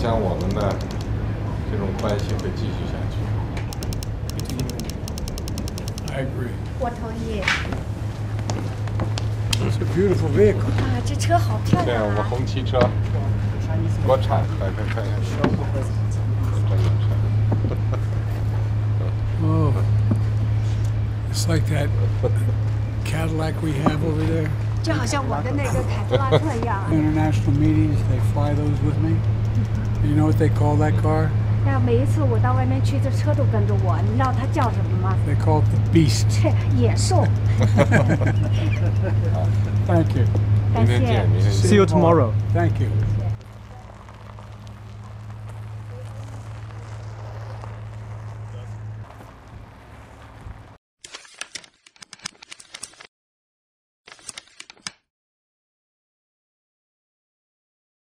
想我们的这种关系会继续下去。 I agree. 我同意。 It's a beautiful vehicle. 啊，这车好漂对，我们亮啊！ 红旗车，国产，看看。 Oh, it's like that Cadillac we have over there. 就好像我的那个凯迪拉克一样。 International meetings, they fly those with me. You know what they call that car? 但是每一次我到外面去，这车都跟着我。你知道它叫什么吗？ They call it the Beast. 野兽。 Thank you. 感谢。 明天见，明天见。 See you tomorrow. Thank you.